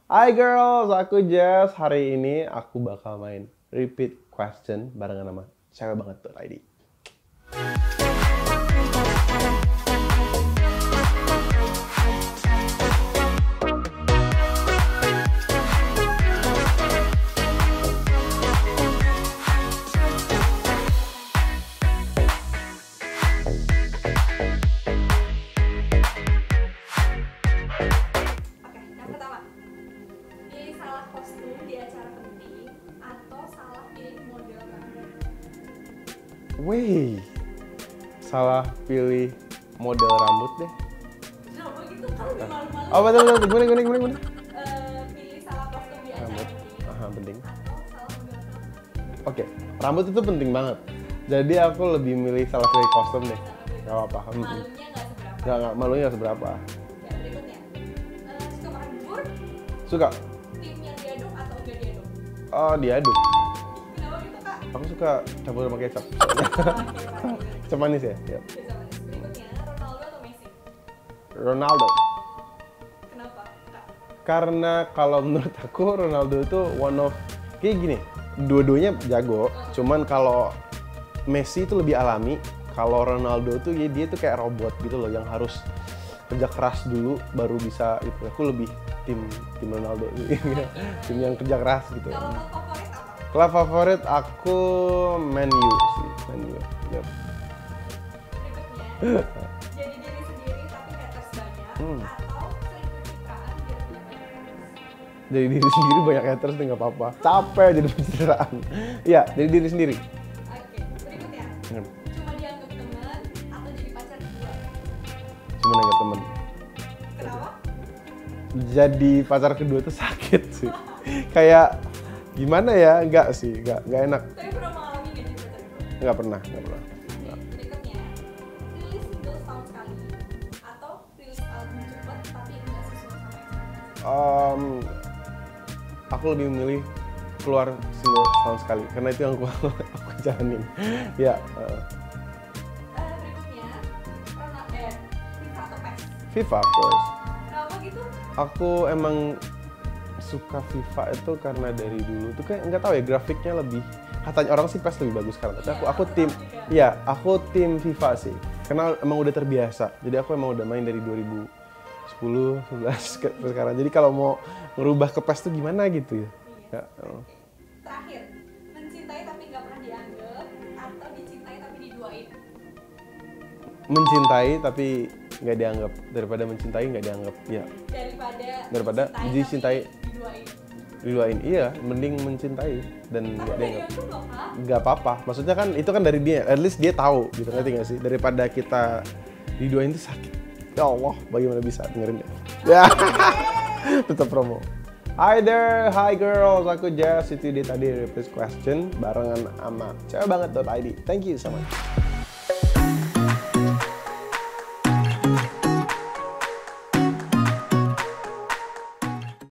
Hai girls, aku Jess. Hari ini aku bakal main repeat question barengan sama cewek banget tuh ID. Wih, salah pilih model rambut deh. Kenapa gitu? Kan udah malu-malu. Oh betul, gimana? Pilih salah kostum di acara Rambut, penting penting. atau salah model rambut. Oke, rambut itu penting banget. Jadi aku lebih milih salah pilih kostum deh. Gak apa-apa. Malunya nggak seberapa. Nggak, malunya nggak seberapa. Ya, berikutnya. Suka makan bubur? Suka? Tim yang diaduk atau nggak diaduk? Oh, diaduk. Kenapa gitu, Kak? Aku suka campur sama kecap. Kecap manis ya? Yep. Berikutnya, Ronaldo atau Messi? Ronaldo. Kenapa, Kak? Karena kalau menurut aku Ronaldo itu one of kayak gini, dua-duanya jago. Cuman kalau Messi itu lebih alami. Kalau Ronaldo tuh ya dia tuh kayak robot gitu loh yang harus kerja keras dulu baru bisa itu. Aku lebih tim Ronaldo. Tim yang kerja keras gitu. Kalau klub favorit apa? Klub favorit aku Man U sih, Man U. Yep. Berikutnya, jadi diri sendiri tapi haters banyak atau sering pencitraan biar tidak banyak haters? Jadi diri sendiri banyak haters tuh nggak apa-apa. Capek jadi pencitraan. Iya, jadi diri sendiri. Oke, berikutnya. Cuma dianggap teman atau jadi pacar kedua? Cuma nggak temen. Kenapa? Jadi pacar kedua tuh sakit sih. Kayak gimana ya? Enggak sih, enggak enak. Tapi pernah mengalami nggak jadi pacar kedua? Enggak pernah. Oke, berikutnya. Rilis single setahun sekali atau rilis album cepet tapi nggak sesuai sama ekspektasi? Aku lebih memilih keluar single setahun sekali karena itu yang aku jalanin. Ya. Berikutnya, FIFA atau PES? FIFA of course. Kenapa gitu? Aku emang suka FIFA itu karena dari dulu tuh kayak nggak tahu ya grafiknya lebih katanya orang sih PES lebih bagus sekarang tapi aku tim ya aku tim FIFA sih karena emang udah terbiasa jadi aku emang udah main dari 2010 11 ke sekarang jadi kalau mau ngerubah ke PES tuh gimana gitu ya. Iya. Terakhir, mencintai tapi nggak pernah dianggap atau dicintai tapi diduain? Mencintai tapi nggak dianggap daripada mencintai nggak dianggap ya Daripada dicintai diduain. diduain iya mending mencintai dan nggak dianggap Tapi nggak apa? nggak apa-apa maksudnya kan itu kan dari dia at least dia tahu gitu ngerti nggak sih daripada kita diduain itu sakit ya Allah bagaimana bisa dengerin ya tetap promo. Hi there, hi girls, aku Jess. Itu dia tadi request question barengan sama cewek banget.id. Thank you so much.